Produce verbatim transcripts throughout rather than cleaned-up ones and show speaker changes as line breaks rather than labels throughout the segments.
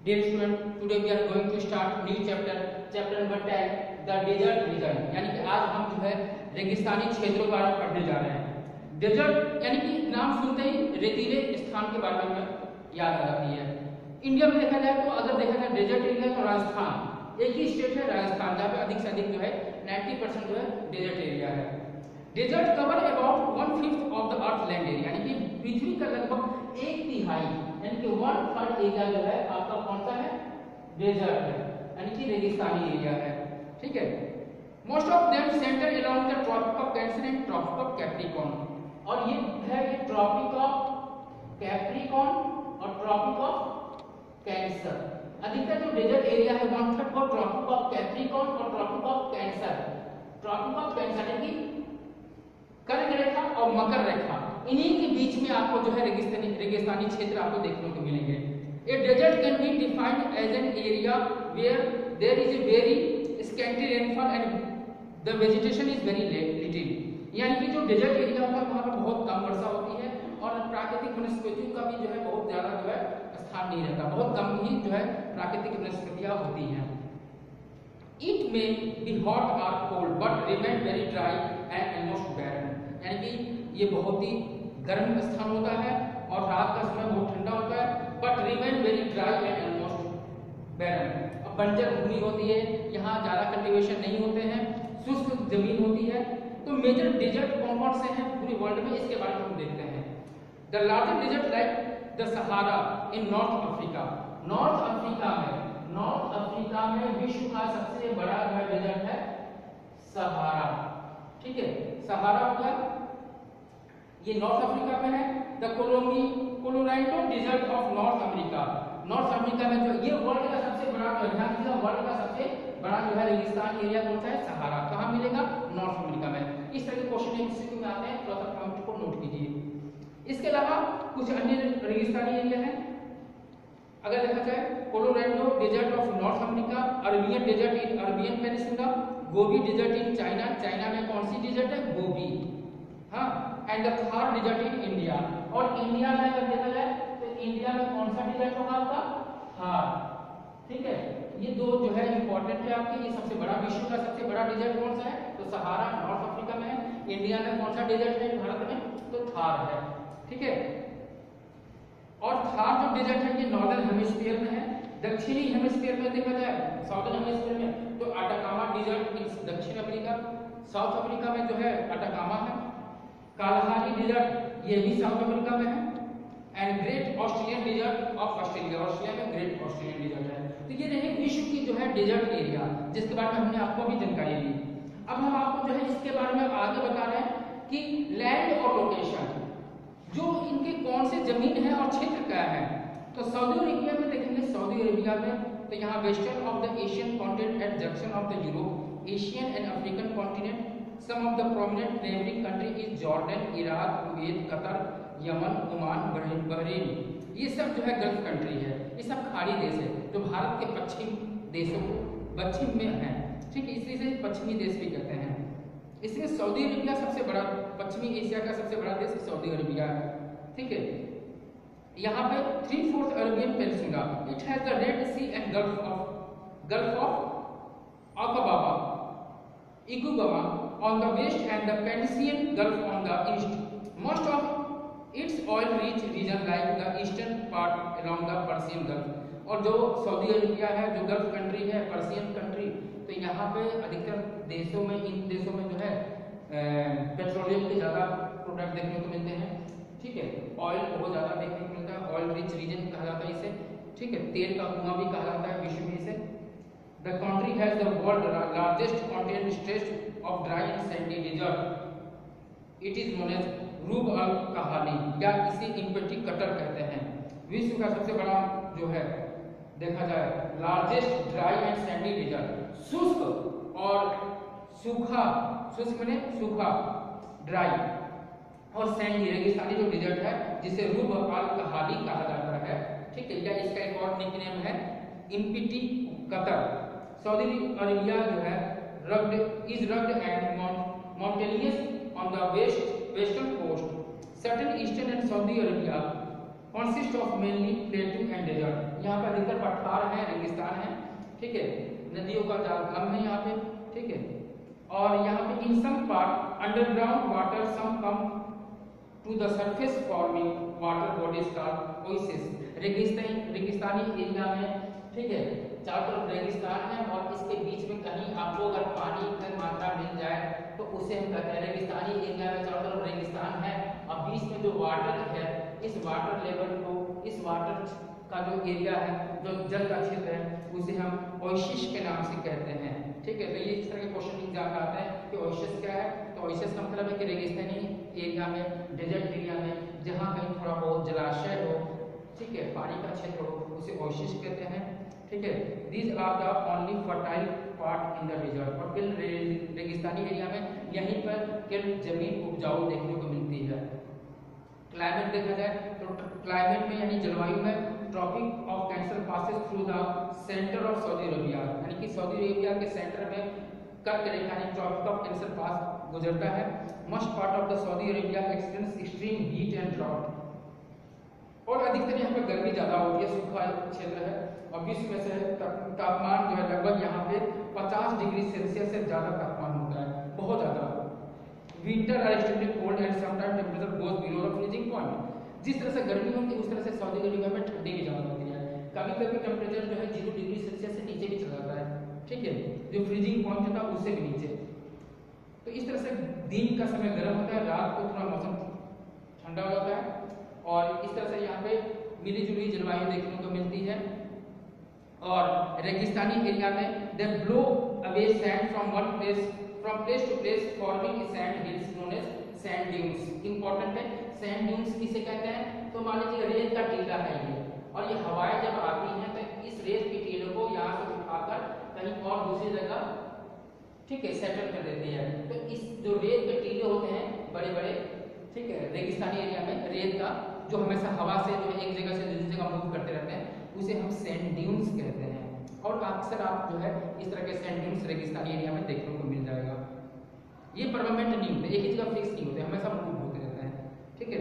Dear student, today we are going to start new chapter, chapter number ten, the desert region। यानी कि आज हम जो है रेगिस्तानी क्षेत्रों के बारे में पढ़ने जा रहे हैं। डेजर्ट यानी कि नाम सुनते ही रेतीले स्थान के बारे में याद आ जाती है। इंडिया में देखा जाए तो अगर देखा जाए डेजर्ट एरिया तो राजस्थान एक ही स्टेट है, राजस्थान, जहाँ पे अधिक से अधिक जो है नब्बे परसेंट जो है डेजर्ट एरिया है। Desert cover about one fifth of the earth land area, यानी कि पृथ्वी का लगभग एक तिहाई यानी कि वन थर्ड एरिया जो है आपका कौन सा है, डेजर्ट है, यानी कि रेगिस्तानी एरिया है। ठीक है। Most of them centre around the Tropic of Cancer and Tropic of Capricorn, और ये है ये ट्रॉपिक ऑफ कैप्रिकॉर्न और ट्रॉपिक ऑफ कैंसर। अधिकतर जो डेजर्ट एरिया है वन थर्ड को ट्रॉपिक ऑफ कैप्रिकॉर्न और Tropic of Cancer. Tropic of Cancer यानी कि कर्क रेखा और मकर रेखा, इन्हीं के बीच में आपको जो है रेगिस्तानी रेगिस्तानी क्षेत्र आपको देखने को मिलेंगे। A desert can be defined as an area where there is a very scanty rainfall and the vegetation is very little, यानी कि जो डेजर्ट एरिया होता है वहां पर बहुत कम वर्षा होती है और प्राकृतिक वनस्पतियों का भी जो है बहुत ज्यादा जो है स्थान नहीं रहता, बहुत कम ही जो है प्राकृतिक वनस्पतियां होती हैं। इट में बी हॉट और cold but remain very dry and almost barren, यानी कि ये बहुत ही गर्म स्थान होता है और रात का समय बहुत ठंडा होता है, but remain very dry and almost barren. अब बंजर भूमि होती है, यहाँ ज्यादा कल्टीवेशन नहीं होते हैं, शुष्क जमीन होती है। तो मेजर डेजर्ट कौन कौन से हैं पूरे वर्ल्ड में, इसके बारे में हम देखते हैं। The largest desert like the Sahara in North Africa, North Africa में नॉर्थ अफ्रीका में विश्व का सबसे बड़ा डेजर्ट है सहारा। ठीक है, सहारा हो गया, ये नॉर्थ अफ्रीका में है। द कोलोमी Colorado desert of North America, North America में जो ये वर्ल्ड का सबसे बड़ा जो है वर्ल्ड का सबसे बड़ा जो है रेगिस्तान एरिया कौन सा है, सहारा। कहाँ मिलेगा, नॉर्थ अमेरिका में। इस तरह के क्वेश्चन एमसीक्यू में आते हैं, थोड़ा सा पॉइंट को नोट कीजिए। इसके अलावा कुछ अन्य रेगिस्तानी एरिया है, अगर देखा जाए Colorado desert of North America, Arabian desert in Arabian peninsula, Gobi desert in China, China में कौन सी डेजर्ट है, गोबी, हाँ, and the Thar desert in India. और इंडिया में अगर देखा जाए तो इंडिया में कौन सा डेजर्ट होगा आपका, थार। ठीक है, ये दो जो है इंपॉर्टेंट है आपके। ये सबसे बड़ा विश्व का सबसे बड़ा डेजर्ट कौन सा है, तो सहारा नॉर्थ अफ्रीका में है। इंडिया में कौन सा डेजर्ट है भारत में, तो थार है। ठीक है, और थार जो डेजर्ट है ये नॉर्दर्न हेमिस्फीयर में है। दक्षिणी हेमिस्फीयर में देखा जाए साउदर्न हेमिस्फीयर में तो अटाकामा डेजर्ट इन दक्षिण अफ्रीका, साउथ अफ्रीका में जो है अटाकामा है। कालाहारी डेजर्ट ये भी साउथ अफ्रीका में है। And Great Australian desert of Australia, Australia में ग्रेट ऑस्ट्रेलियन डेजर्ट है। तो ये रहे विश्व की जो है डेजर्ट एरिया, जिसके बारे में हमने आपको अभी जानकारी दी। अब हम आपको जो है इसके बारे में आगे बता रहे हैं कि लैंड और लोकेशन, जो इनके कौन से जमीन है और क्षेत्र क्या है। तो सऊदी अरेबिया में देखेंगे, सऊदी अरेबिया में तो यहाँ western of the Asian continent at junction of the Europe, Asian and African continent. Some of the prominent neighbouring country is Jordan, Iraq, Kuwait, Qatar, Yemen, Oman, Bahrain. ये सब जो है gulf country है, ये सब खाड़ी देश है जो भारत के पश्चिम देशों को पश्चिम में है। ठीक है, इसलिए इसे पश्चिमी देश भी कहते हैं। इसमें सऊदी अरेबिया सबसे बड़ा, पश्चिमी एशिया का सबसे बड़ा देश सऊदी अरेबिया है। ठीक है, यहाँ पे three fourth Arabian peninsula, it has the Red Sea and Gulf of Gulf of Aqaba, इकुबामा on the west and the Persian gulf on the east. Most of its oil rich region like the eastern part around the Persian Gulf. और जो Saudi Arabia है जो gulf country है, Persian country, तो यहाँ पे अधिकतर देशों में, इन देशों में जो है पेट्रोलियम के ज्यादा प्रोडक्ट देखने को मिलते हैं। ठीक है, ऑयल बहुत ज्यादा देखने को मिलता है, ऑयल रिच रीजन कहा जाता है इसे। ठीक है, तेल का कुआं भी कहा जाता है विश्व में इसे। The country has the world largest continent stretch of dry and sandy desert, it is known as Rub al Khali, या इसे इम्पेटी कटर कहते हैं। विश्व का सबसे बड़ा जो है देखा जाए largest dry and sandy desert, शुष्क और सूखा, शुष्क माने सूखा, ड्राई और सैंडी रेगिस्तानी जो डेजर्ट है जिसे रूब अल कहाली कहा जाता है। ठीक है, या इसका एक और निकनेम है इम्पिटी कतर। सऊदी अरेबिया जो है rugged is rugged and mountainous on the west western coast. Certain eastern and Saudi Arabia consist of mainly plateau and desert। यहाँ पर अधिकतर पठार है, रेगिस्तान है, ठीक है, नदियों का जाल कम है यहाँ पे, ठीक है। और यहाँ पे in some part underground water some come to the surface forming water bodies called oasis. रेगिस्तानी रेगिस्तानी एरिया में, ठीक है, चारों तरफ रेगिस्तान है और इसके बीच में कहीं आपको अगर पानी की मात्रा मिल जाए तो उसे हम कहते हैं रेगिस्तानी एरिया में चारों तरफ रेगिस्तान है और बीच में जो वाटर है, इस वाटर लेवल को, इस वाटर का जो एरिया है, जो जल का क्षेत्र है, उसे हम ओएसिस के नाम से कहते हैं, ठीक है। तो ये इस तरह के क्वेश्चन एग्जाम में आते हैं कि ओएसिस क्या है। तो ओएसिस का मतलब है कि रेगिस्तानी एरिया में, डेजर्ट एरिया में जहाँ कहीं थोड़ा बहुत जलाशय हो, ठीक है, पानी का क्षेत्र हो, उसे ओएसिस कहते हैं, ठीक है। These are the only fertile part in the desert. और फिर रेगिस्तानी एरिया में यहीं पर केवल जमीन उपजाऊ देखने को मिलती है। क्लाइमेट देखा जाए तो क्लाइमेट में यानी जलवायु में Tropic of Cancer passes through the centre of Saudi Arabia, यानी कि सऊदी अरेबिया के सेंटर में कर्क रेखा यानी ट्रॉपिक ऑफ कैंसर पास गुजरता है। Most part of the Saudi Arabia experience extreme heat and drought. और अधिकतर यहाँ पे गर्मी ज्यादा होती है, सूखा क्षेत्र है और विश्व में से तापमान जो है लगभग यहाँ पे पचास डिग्री सेल्सियस से ज्यादा तापमान होता है, बहुत ज्यादा। Winter are extremely cold and sometime temperature goes below the freezing point. जिस तरह से गर्मी होती है उस तरह से सऊदी अरेबिया में ठंडी भी ज्यादा होती है, कभी कभी टेम्परेचर जो है जीरो डिग्री सेल्सियस से नीचे भी चला जाता है, ठीक है, जो फ्रीजिंग पॉइंट होता है उससे भी नीचे। तो इस तरह से दिन का समय गर्म होता है, रात को थोड़ा मौसम ठंडा हो जाता है और इस तरह से यहाँ पे मिली जुली जलवायु देखने को मिलती है। और रेगिस्तानी एरिया में they blow away sand from one place from place to place forming sand hills known as sand dunes. Important है, सैंड ड्यून्स किसे कहते हैं? तो मान लीजिए रेत का टीला है ये, और ये हवाएं जब आती हैं तो इस रेत के टीले को यहाँ से उठाकर कहीं और दूसरी जगह, ठीक है, सेटल कर देती है। तो इस जो रेत के टीले होते हैं बड़े बड़े, ठीक है, रेगिस्तानी एरिया में रेत का जो हमेशा हवा से जो एक जगह से दूसरी जगह मूव करते रहते हैं उसे हम सैंड ड्यून्स कहते हैं। और अक्सर आप जो है इस तरह के सैंड ड्यून्स रेगिस्तानी एरिया में देखने को मिल जाएगा। ये परमानेंट नहीं होते, एक ही जगह फिक्स नहीं होते, हमेशा मूव होते रहते हैं, ठीक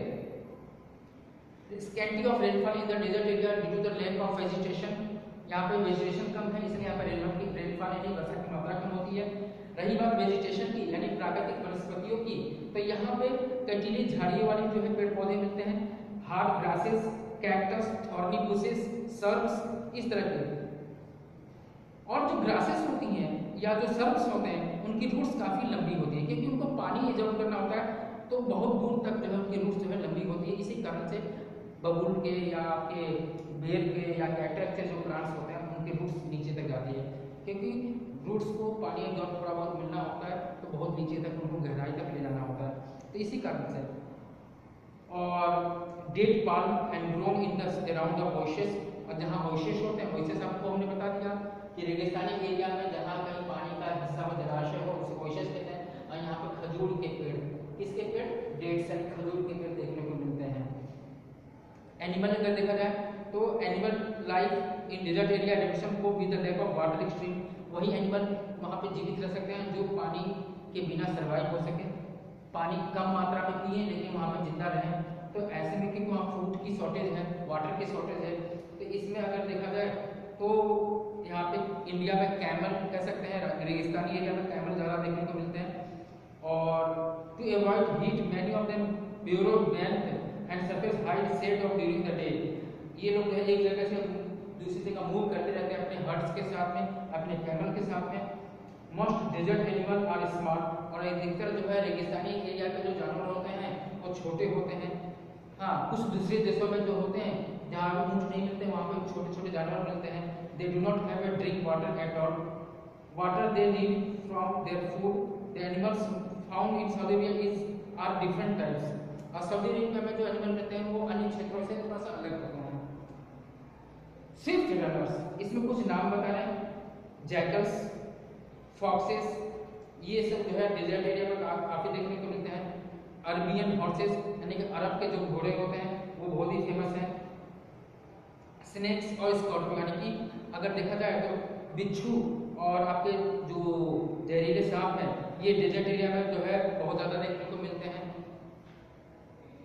है। Scanty of rainfall in the desert area due to the lack of vegetation. यहाँ पे वेजिटेशन कम है इसलिए यहाँ पर रेनफॉल की रेनफॉल यानी वर्षा की मात्रा कम होती है। रही बात वेजिटेशन की यानी प्राकृतिक वनस्पतियों की, तो यहाँ पे कंटीली झाड़ियों वाली जो है पेड़ पौधे मिलते हैं, hard grasses, cactus, thorny bushes, shrubs, इस तरह के। और जो ग्रासेस होती हैं या जो सर्ब्स होते हैं उनकी रूट्स काफी लंबी होती है क्योंकि उनको पानी एब्जॉर्ब करना होता है, तो बहुत दूर तक जो है उनकी रूट्स जो है लंबी होती है। इसी कारण से बबूल के या आपके बेर के या कैक्टस के जो प्लांट्स होते हैं उनकी रूट्स नीचे तक जाती है क्योंकि रूट्स को पानी एब्जॉर्ब थोड़ा बहुत मिलना होता है तो बहुत नीचे तक उनको गहराई तक ले जाना होता है, तो इसी कारण से। और date palm and grown in the around the oasis, और जहाँ ओएसिस होते हैं, ओएसिस आपको हमने बता दिया कि रेगिस्तानी एरिया में जहाँ कहीं पानी का हिस्सा हो, जलाशय हो, उसे ओएसिस कहते हैं। और यहाँ पर खजूर के पेड़, किसके पेड़? डेट्स यानी खजूर के पेड़ देखने को मिलते हैं। एनिमल अगर देखा जाए तो animal life in desert area adaptation को with the lack of water extreme, वही एनिमल वहाँ पे जीवित रह सकते हैं जो पानी के बिना सर्वाइव हो सके, पानी कम मात्रा में पिए लेकिन वहाँ पे जिंदा रहें। तो ऐसे में क्योंकि वहाँ फूड की शॉर्टेज है, वाटर की शॉर्टेज है, तो इसमें अगर देखा जाए तो यहाँ पे इंडिया में कैमल कह सकते हैं, रेगिस्तानी एरिया में कैमल ज़्यादा देखने को मिलते हैं। और to avoid heat many of them burrow belt and surface height set off during the day. ये लोग जो है एक जगह से दूसरी जगह मूव करते रहते हैं अपने हर्ट्स के साथ में, अपने कैमल के साथ में। Most desert animal are small, और अधिकतर जो है रेगिस्तानी एरिया के जो जानवर होते हैं वो छोटे होते हैं। हाँ, कुछ दूसरे देशों में जो होते हैं जहाँ ऊँट नहीं मिलते वहाँ पे छोटे छोटे जानवर मिलते हैं। They do not have a drink water at all, water they need from their food. The animals found in Saudi Arabia is are different types, और सऊदी अरेबिया में जो एनिमल मिलते हैं वो अन्य क्षेत्रों से थोड़ा सा अलग होते हैं। स्विफ्ट रनर्स, इसमें कुछ नाम बता रहे हैं, जैकल्स, फॉक्सेस, ये सब जो है डेजर्ट एरिया में काफी देखने को मिलते हैं। अरबियन हॉर्सेस यानी कि अरब के जो घोड़े होते हैं वो बहुत ही फेमस हैं। स्नेक्स और स्कॉर्पियो, यानी कि अगर देखा जाए तो बिच्छू और आपके जो जहरीले सांप हैं ये डेजर्ट एरिया में जो है बहुत ज्यादा देखने को मिलते हैं।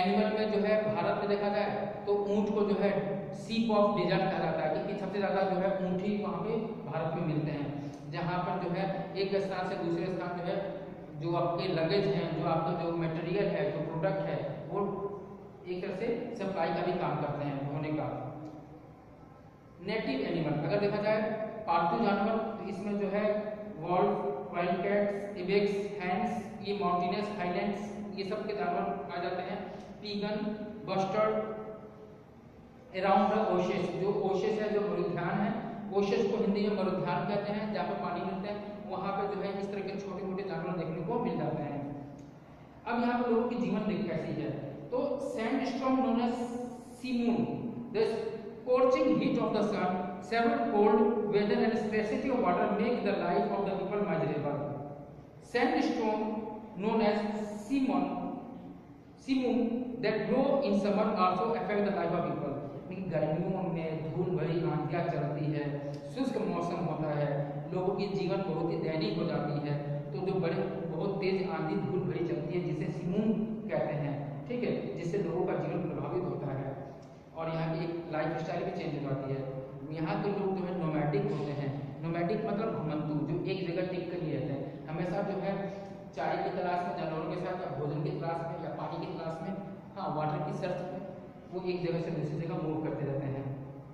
एनिमल में जो है भारत में देखा जाए तो ऊंट को जो है सीप ऑफ डेजर्ट कहा जाता है, क्योंकि सबसे ज्यादा जो है ऊंट ही वहाँ पे भारत में मिलते हैं, जहाँ पर जो है एक स्थान से दूसरे स्थान जो है जो आपके लगेज हैं, जो आपका जो मटेरियल है, जो प्रोडक्ट है, वो एक तरह से सप्लाई का भी काम करते हैं ढोने का। नेटिव एनिमल अगर देखा जाए पालतू जानवर, तो इसमें जो है wolf, wild cats, ibex, hyenas, ये माउंटेनियस हाईलैंड्स, ये सब के जानवर आ जाते हैं। Pigeon, bustard, around the oases, जो ओशेस है, जो मरुद्यान है, ओशेस को हिंदी में मरुद्यान कहते हैं, जहाँ पे पानी मिलते हैं, वहाँ पे जो है इस तरह के छोटे मोटे जानवर देखने को मिल जाते हैं। अब यहाँ पे लोगों की जीवन रेखा कैसी है, तो sandstorm known as simoom, the scorching heat of the sun, several cold weather and scarcity of water make the life of the people miserable. Sandstorm known as simon, simum that blow in summer also affect the life of people. लेकिन गर्मियों में धूल भरी आंधियां चलती है, शुष्क मौसम होता है, लोगों की जीवन बहुत ही दैनिक हो जाती है, तो जो बड़े बहुत तेज आंधी धूल भरी चलती है जिसे सिमून कहते हैं, ठीक है, जिससे लोगों का जीवन प्रभावित होता है और यहाँ की एक लाइफ स्टाइल भी चेंज हो जाती है। यहाँ के लोग जो है नोमैडिक होते हैं, नोमैडिक मतलब घुमंतु, जो एक जगह टिक कर ही रहते हैं, हमेशा जो है चाय की तलाश में, जानवरों के साथ, या भोजन की तलाश में, या पानी की तलाश में, हाँ वाटर की सर्च में, वो एक जगह से दूसरी जगह मूव करते रहते हैं।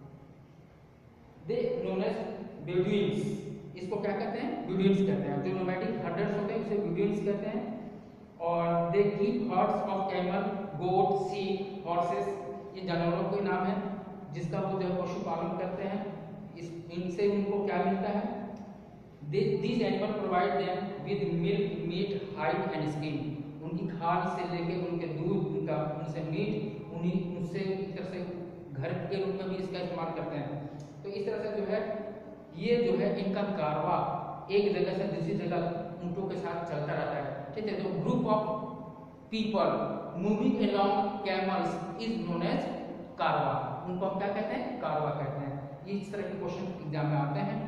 दे नोन एज बेडुइन्स, इसको क्या कहते हैं, बेडुइन्स कहते हैं। जो नोमैडिक हर्डर्स होते हैं उसे बेडुइन्स कहते हैं। और they keep herds of camel, goat, sheep, horses, ये जानवरों के नाम है जिसका वो जो है पशुपालन करते हैं। इस इनसे उनको क्या मिलता है, these animal provide them with milk, meat, hide and skin, उनकी खाल से लेके उनके दूध, उनका उनसे मीट, उन्हीं उनसे एक तरह से घर के रूप में भी इसका इस्तेमाल करते हैं। तो इस तरह से जो है ये जो है इनका कारवा एक जगह से दूसरी जगह ऊँटों के साथ चलता रहता है, ठीक है। तो group of people moving along camels is known as कारवा, उनको हम क्या कहते हैं, कारवा कहते हैं। ये इस तरह के क्वेश्चन एग्जाम में आते हैं।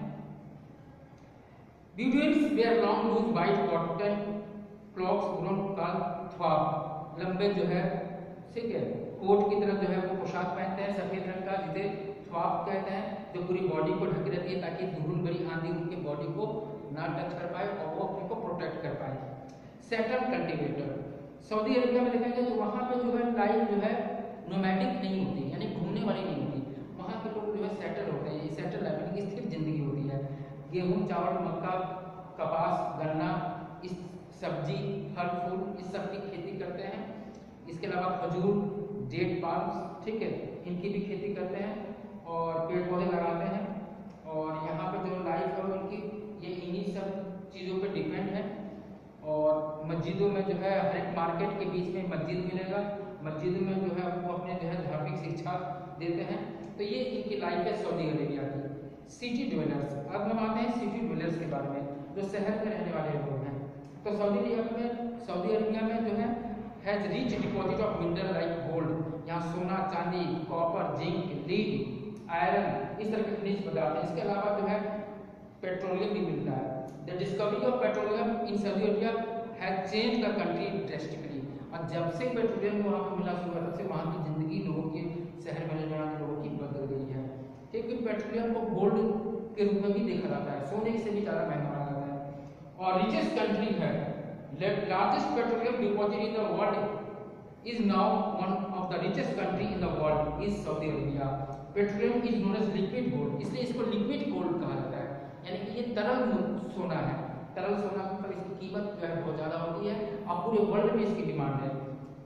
Bedouins wear long loose white cotton cloaks grown called thwab, लंबे जो है, ठीक है, कोट की तरह जो है वो पोशाक पहनते हैं सफेद रंग का, जिसे थ्वाब कहते हैं, जो पूरी बॉडी को ढक रहती है ताकि धूल भरी आंधी उनके बॉडी को ना टच कर पाए और वो अपने को प्रोटेक्ट कर पाए। सैटर्न कल्टीवेटर, सऊदी अरेबिया में देखा जाए तो वहाँ पे जो है लाइफ जो है नोमैडिक नहीं होती, यानी घूमने वाली नहीं होती, वहाँ के लोग जो है सेटल होते हैं। ये सेटल लाइफ की स्थिर जिंदगी होती है। गेहूँ, चावल, मक्का, कपास, गन्ना, इस सब्जी, फल फूल, इस सब की खेती करते हैं। इसके अलावा खजूर, डेट पाल्म्स, ठीक है, इनकी भी खेती करते हैं और पेड़ पौधे लगाते हैं। और यहाँ पे जो लाइफ है उनकी ये इन्हीं सब चीज़ों पे डिपेंड है। और मस्जिदों में जो है हर एक मार्केट के बीच में मस्जिद मिलेगा, मस्जिद में जो है वो अपने जो है धार्मिक शिक्षा देते हैं। तो ये इनकी लाइफ है सऊदी अरेबिया की। सिटी ड्वेलर्स, अब हम आते हैं सिटी ड्वेलर्स के बारे में, जो शहर में रहने वाले लोग हैं। तो सऊदी अरेबिया में सऊदी अरेबिया में जो है has rich deposit of mineral like gold, यहाँ सोना, चांदी, कॉपर, जिंक, लीड, आयरन, इस तरह के खनिज पदार्थ हैं। इसके अलावा जो है पेट्रोलियम भी मिलता है। The discovery of petroleum in Saudi Arabia has changed the country drastically, और जब से पेट्रोलियम वहाँ पर मिला शुरू हुआ तब से वहाँ की जिंदगी लोगों की, शहर में रहने वाले लोगों की बदल गई है। क्योंकि पेट्रोलियम को गोल्ड के रूप में भी देखा जाता है, सोने से भी ज़्यादा महंगा माना जाता है। और रिचेस्ट कंट्री है, largest petroleum deposit in the world is now one of the richest country in the world is Saudi Arabia. Petroleum is known as liquid gold, इसलिए इसको लिक्विड गोल्ड कहा जाता है, यानी कि ये तरल सोना है। तरल सोना पर इसकी कीमत जो है बहुत ज़्यादा होती है और पूरे वर्ल्ड में इसकी डिमांड है।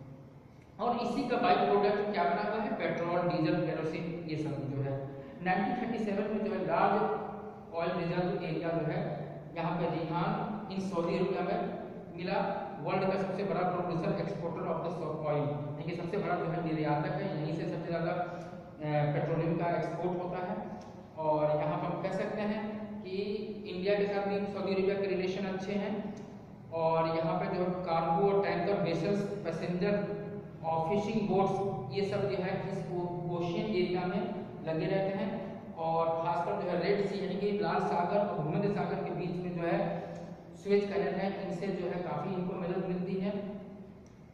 और इसी का बाई प्रोडक्ट क्या बना हुआ है, पेट्रोल, डीजल, केरोसिन, ये सब जो है। नाइनटीन थर्टी सेवन में जो है लार्ज ऑयल रिजर्व एरिया जो है यहाँ पे रिहान इन सऊदी अरेबिया में मिला। वर्ल्ड का सबसे बड़ा producer, exporter of the oil, यानी कि सबसे बड़ा जो है निर्यातक है, यहीं से सबसे ज़्यादा पेट्रोलियम का एक्सपोर्ट होता है। और यहाँ पर हम कह सकते हैं कि इंडिया के साथ भी सऊदी अरेबिया के रिलेशन अच्छे हैं। और यहाँ पे जो कार्गो और टैंकर वेसल्स, पैसेंजर और फिशिंग बोट्स, ये सब जो है इस ओशियन एरिया में लगे रहते हैं। और खासकर जो है रेड सी, यानी कि लाल सागर और भूमध्य सागर के बीच में जो है स्वेज कैनल है, इनसे जो है काफ़ी इनको मदद मिलती है।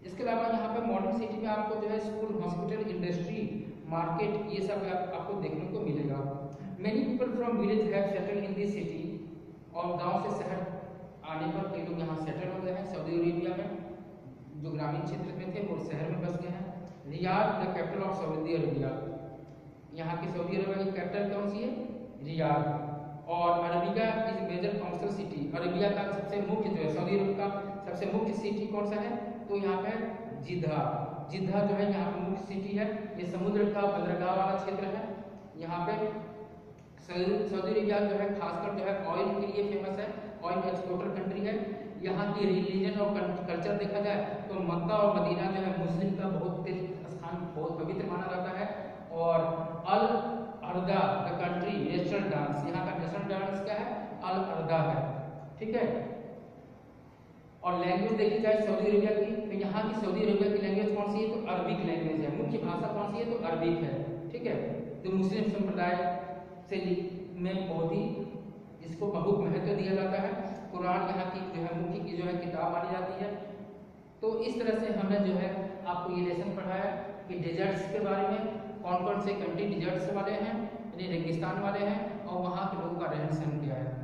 इसके अलावा यहाँ पे मॉडर्न सिटी में आपको जो है स्कूल, हॉस्पिटल, इंडस्ट्री, मार्केट, ये सब आप, आपको देखने को मिलेगा। Many people from village have settled in this city, और गांव से शहर आने पर कई लोग यहाँ सेटल हो गए हैं। सऊदी अरेबिया में जो ग्रामीण क्षेत्र में थे वो शहर में बस गए हैं। Riyadh the capital of Saudi Arabia, यहाँ की सऊदी अरेबिया की कैपिटल कौन सी है? रियाद। और Arabia is major commercial city, Arabia का सबसे मुख्य जो है सऊदी अरब का सबसे मुख्य सिटी कौन सा है? तो यहाँ पे जिद्दा, जिद्दा जो है यहाँ पे मुख्य सिटी है। ये समुद्र का बंदरगाह वाला क्षेत्र है। यहाँ पे सऊदी अरेबिया जो है खासकर जो है ऑयल के लिए फेमस है, ऑयल एक्सपोर्टर कंट्री है। यहाँ की रिलीजन और कल्चर देखा जाए तो मक्का और मदीना जो है मुस्लिम का बहुत तीर्थ स्थान, बहुत पवित्र माना जाता है। और Al Arda the country national dance, यहाँ का नेशनल डांस क्या है? अल अरदा है, ठीक है। और लैंग्वेज देखी जाए सऊदी अरेबिया की, तो यहाँ की सऊदी अरेबिया की लैंग्वेज कौन सी है? तो अरबिक लैंग्वेज है। मुख्य भाषा कौन सी है? तो अरबिक है, ठीक है। तो मुस्लिम संप्रदाय से में बहुत ही इसको बहुत महत्व दिया जाता है। कुरान यहाँ की जो है मुख्य की जो है किताब मानी जाती है। तो इस तरह से हमने जो है आपको ये लेसन पढ़ाया कि डेजर्ट्स के बारे में, कौन कौन से कंट्री डेजर्ट्स वाले हैं, यानी रेगिस्तान वाले हैं, और वहाँ के लोगों का रहन सहन क्या है।